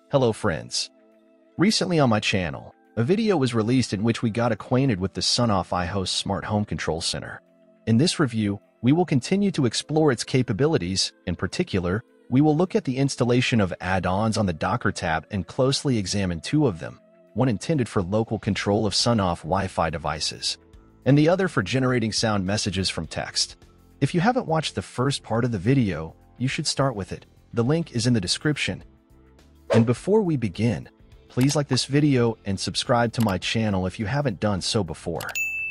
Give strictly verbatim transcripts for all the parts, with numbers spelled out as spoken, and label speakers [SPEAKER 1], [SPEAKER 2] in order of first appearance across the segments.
[SPEAKER 1] Hello friends. Recently on my channel, a video was released in which we got acquainted with the Sonoff Ihost Smart Home Control Center. In this review, we will continue to explore its capabilities. In particular, we will look at the installation of add-ons on the Doker tab and closely examine two of them, one intended for local control of Sonoff Wi-Fi devices, and the other for generating sound messages from text. If you haven't watched the first part of the video, you should start with it. The link is in the description. And before we begin, please like this video and subscribe to my channel if you haven't done so before.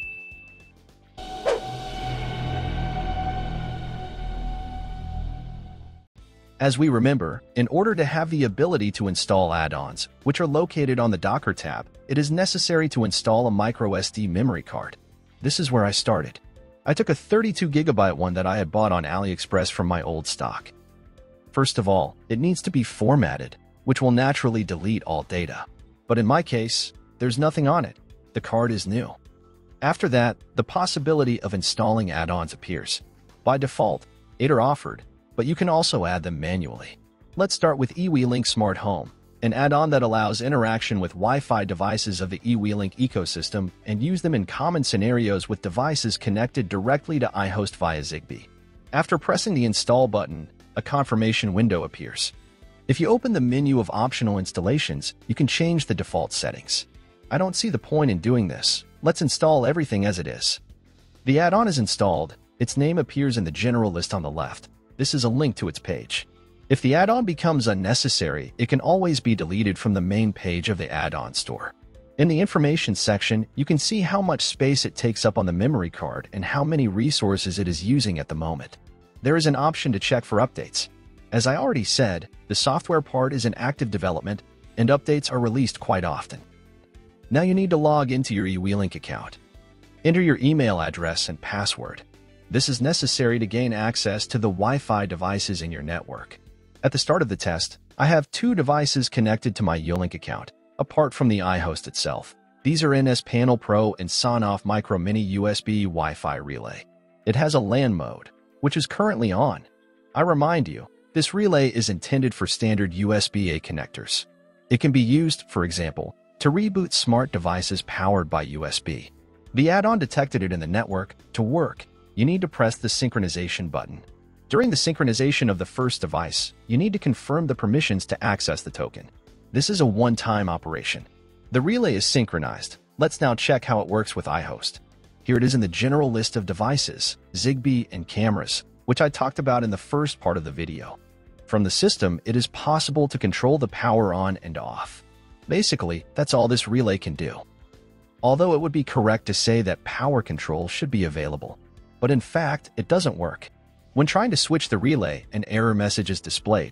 [SPEAKER 1] As we remember, in order to have the ability to install add-ons, which are located on the Doker tab, it is necessary to install a micro S D memory card. This is where I started. I took a thirty-two gigabyte one that I had bought on AliExpress from my old stock. First of all, it needs to be formatted, which will naturally delete all data. But in my case, there's nothing on it. The card is new. After that, the possibility of installing add-ons appears. By default, eight are offered, but you can also add them manually. Let's start with eWeLink Smart Home, an add-on that allows interaction with Wi-Fi devices of the eWeLink ecosystem and use them in common scenarios with devices connected directly to Ihost via Zigbee. After pressing the Install button, a confirmation window appears. If you open the menu of optional installations, you can change the default settings. I don't see the point in doing this. Let's install everything as it is. The add-on is installed. Its name appears in the general list on the left. This is a link to its page. If the add-on becomes unnecessary, it can always be deleted from the main page of the add-on store. In the information section, you can see how much space it takes up on the memory card and how many resources it is using at the moment. There is an option to check for updates. As I already said, the software part is in active development, and updates are released quite often. Now you need to log into your eWeLink account. Enter your email address and password. This is necessary to gain access to the Wi-Fi devices in your network. At the start of the test, I have two devices connected to my eWeLink account, apart from the iHost itself. These are N S Panel Pro and SONOFF Micro Mini U S B Wi-Fi relay. It has a LAN mode, which is currently on. I remind you, this relay is intended for standard U S B A connectors. It can be used, for example, to reboot smart devices powered by U S B. The add-on detected it in the network. To work, you need to press the synchronization button. During the synchronization of the first device, you need to confirm the permissions to access the token. This is a one-time operation. The relay is synchronized. Let's now check how it works with iHost. Here it is in the general list of devices, Zigbee, and cameras, which I talked about in the first part of the video. From the system, it is possible to control the power on and off. Basically, that's all this relay can do. Although it would be correct to say that power control should be available, but in fact, it doesn't work. When trying to switch the relay, an error message is displayed.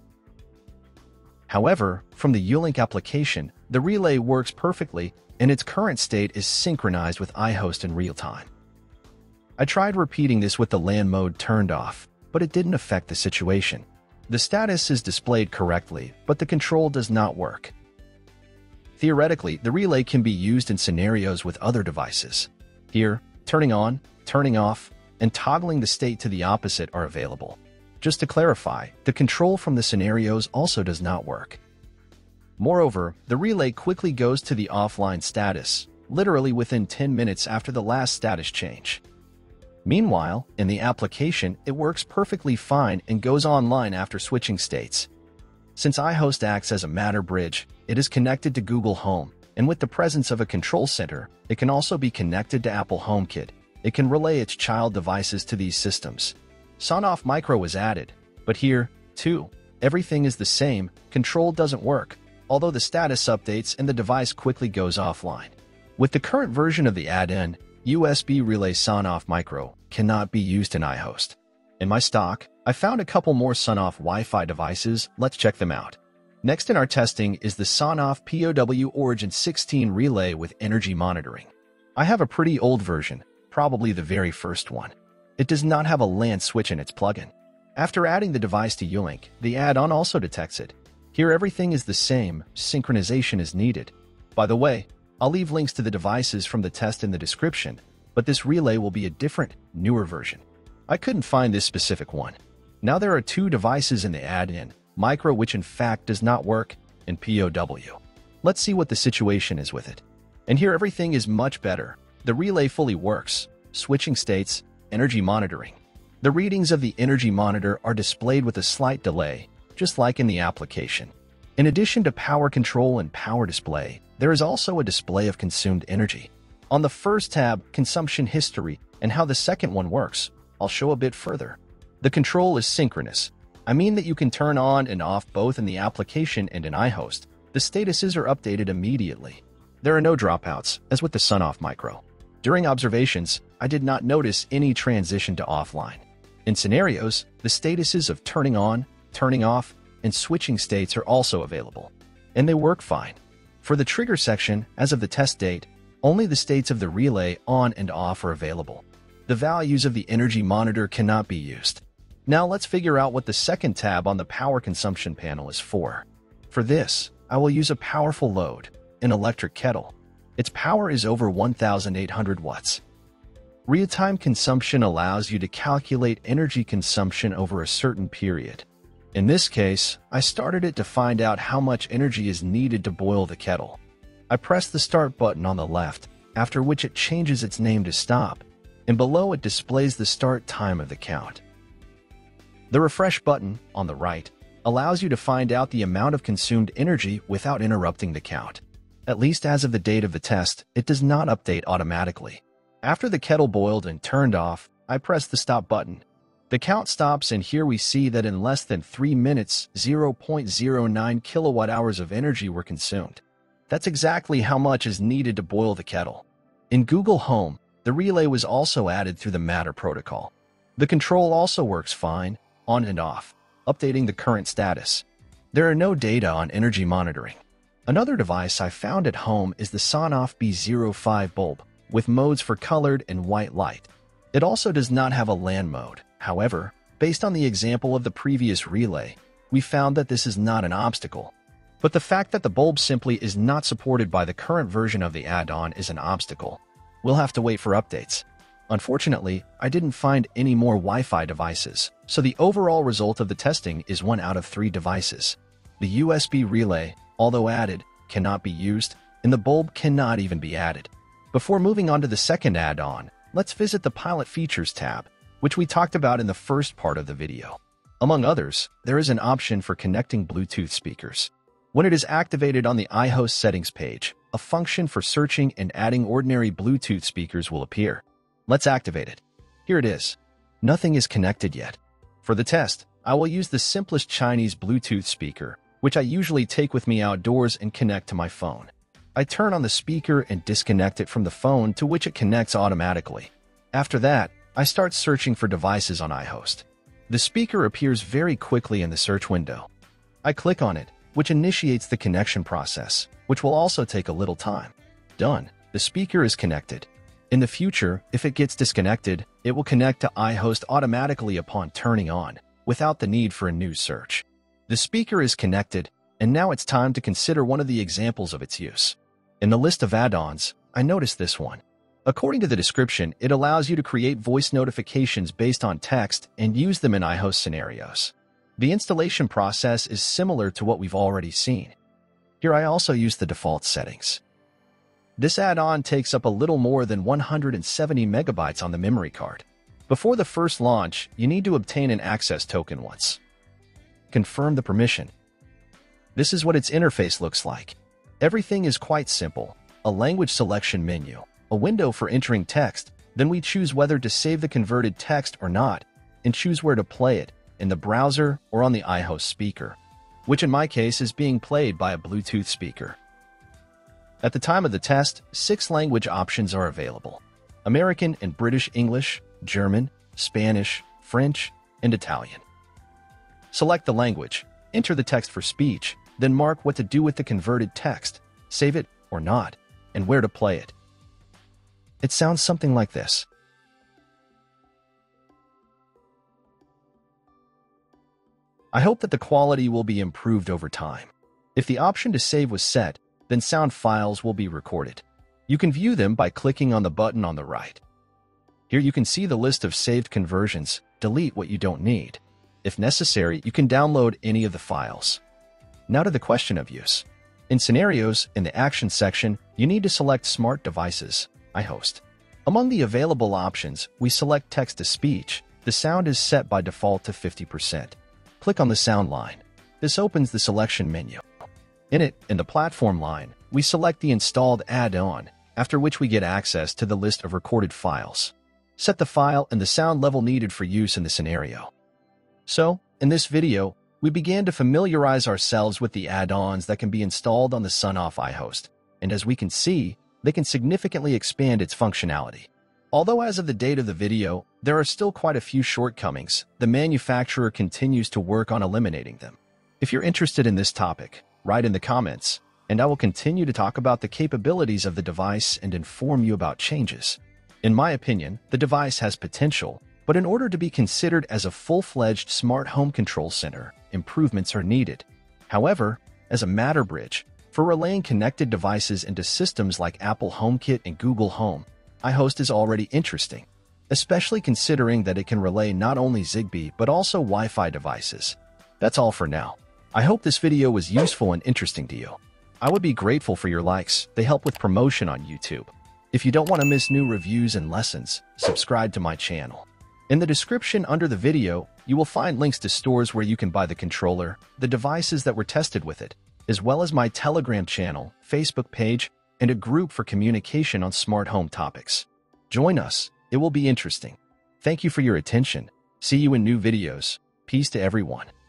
[SPEAKER 1] However, from the eWeLink application, the relay works perfectly, and its current state is synchronized with iHost in real time. I tried repeating this with the LAN mode turned off, but it didn't affect the situation. The status is displayed correctly, but the control does not work. Theoretically, the relay can be used in scenarios with other devices. Here, turning on, turning off, and toggling the state to the opposite are available. Just to clarify, the control from the scenarios also does not work. Moreover, the relay quickly goes to the offline status, literally within ten minutes after the last status change. Meanwhile, in the application, it works perfectly fine and goes online after switching states. Since iHost acts as a Matter bridge, it is connected to Google Home, and with the presence of a control center, it can also be connected to Apple HomeKit. It can relay its child devices to these systems. SONOFF Micro was added, but here, too, everything is the same. Control doesn't work, although the status updates and the device quickly goes offline. With the current version of the add-in, U S B relay SONOFF Micro cannot be used in iHost. In my stock, I found a couple more SONOFF Wi-Fi devices. Let's check them out. Next in our testing is the SONOFF P O W Origin sixteen relay with energy monitoring. I have a pretty old version, probably the very first one. It does not have a LAN switch in its plugin. After adding the device to eWeLink, the add-on also detects it. Here everything is the same, synchronization is needed. By the way, I'll leave links to the devices from the test in the description, but this relay will be a different, newer version. I couldn't find this specific one. Now there are two devices in the add-in, Micro which in fact does not work, and P O W. Let's see what the situation is with it. And here everything is much better. The relay fully works. Switching states, energy monitoring. The readings of the energy monitor are displayed with a slight delay, just like in the application. In addition to power control and power display, there is also a display of consumed energy. On the first tab, consumption history, and how the second one works, I'll show a bit further. The control is synchronous. I mean that you can turn on and off both in the application and in iHost. The statuses are updated immediately. There are no dropouts, as with the Sonoff Micro. During observations, I did not notice any transition to offline. In scenarios, the statuses of turning on, turning off, and switching states are also available, and they work fine. For the trigger section, as of the test date, only the states of the relay on and off are available. The values of the energy monitor cannot be used. Now let's figure out what the second tab on the power consumption panel is for. For this, I will use a powerful load, an electric kettle. Its power is over one thousand eight hundred watts. Real-time consumption allows you to calculate energy consumption over a certain period. In this case, I started it to find out how much energy is needed to boil the kettle. I press the start button on the left, after which it changes its name to stop, and below it displays the start time of the count. The refresh button, on the right, allows you to find out the amount of consumed energy without interrupting the count. At least as of the date of the test, it does not update automatically. After the kettle boiled and turned off, I press the stop button. The count stops, and here we see that in less than three minutes, zero point zero nine kilowatt hours of energy were consumed. That's exactly how much is needed to boil the kettle. In Google Home, the relay was also added through the Matter protocol. The control also works fine, on and off, updating the current status. There are no data on energy monitoring. Another device I found at home is the Sonoff B zero five bulb, with modes for colored and white light. It also does not have a LAN mode. However, based on the example of the previous relay, we found that this is not an obstacle. But the fact that the bulb simply is not supported by the current version of the add-on is an obstacle. We'll have to wait for updates. Unfortunately, I didn't find any more Wi-Fi devices, so the overall result of the testing is one out of three devices. The U S B relay, although added, cannot be used, and the bulb cannot even be added. Before moving on to the second add-on, let's visit the Pilot Features tab, which we talked about in the first part of the video. Among others, there is an option for connecting Bluetooth speakers. When it is activated on the iHost settings page, a function for searching and adding ordinary Bluetooth speakers will appear. Let's activate it. Here it is. Nothing is connected yet. For the test, I will use the simplest Chinese Bluetooth speaker, which I usually take with me outdoors and connect to my phone. I turn on the speaker and disconnect it from the phone, to which it connects automatically. After that, I start searching for devices on iHost. The speaker appears very quickly in the search window. I click on it, which initiates the connection process, which will also take a little time. Done. The speaker is connected. In the future, if it gets disconnected, it will connect to iHost automatically upon turning on, without the need for a new search. The speaker is connected, and now it's time to consider one of the examples of its use. In the list of add-ons, I noticed this one. According to the description, it allows you to create voice notifications based on text and use them in iHost scenarios. The installation process is similar to what we've already seen. Here I also use the default settings. This add-on takes up a little more than one hundred seventy megabytes on the memory card. Before the first launch, you need to obtain an access token once. Confirm the permission. This is what its interface looks like. Everything is quite simple. A language selection menu, a window for entering text, then we choose whether to save the converted text or not, and choose where to play it, in the browser or on the iHost speaker, which in my case is being played by a Bluetooth speaker. At the time of the test, six language options are available: American and British English, German, Spanish, French, and Italian. Select the language, enter the text for speech, then mark what to do with the converted text, save it or not, and where to play it. It sounds something like this. I hope that the quality will be improved over time. If the option to save was set, then sound files will be recorded. You can view them by clicking on the button on the right. Here you can see the list of saved conversions. Delete what you don't need. If necessary, you can download any of the files. Now to the question of use. In scenarios, in the action section, you need to select Smart Devices, Ihost. Among the available options, we select text-to-speech. The sound is set by default to fifty percent. Click on the sound line. This opens the selection menu. In it, in the platform line, we select the installed add-on, after which we get access to the list of recorded files. Set the file and the sound level needed for use in the scenario. So, in this video, we began to familiarize ourselves with the add-ons that can be installed on the Sonoff Ihost, and as we can see, they can significantly expand its functionality. Although as of the date of the video, there are still quite a few shortcomings, the manufacturer continues to work on eliminating them. If you're interested in this topic, write in the comments, and I will continue to talk about the capabilities of the device and inform you about changes. In my opinion, the device has potential, but in order to be considered as a full-fledged smart home control center, improvements are needed. However, as a matter bridge, for relaying connected devices into systems like Apple HomeKit and Google Home, Ihost is already interesting, especially considering that it can relay not only Zigbee but also Wi-Fi devices. That's all for now. I hope this video was useful and interesting to you. I would be grateful for your likes, they help with promotion on YouTube. If you don't want to miss new reviews and lessons, subscribe to my channel. In the description under the video, you will find links to stores where you can buy the controller, the devices that were tested with it, as well as my Telegram channel, Facebook page, and a group for communication on smart home topics. Join us, it will be interesting. Thank you for your attention. See you in new videos. Peace to everyone.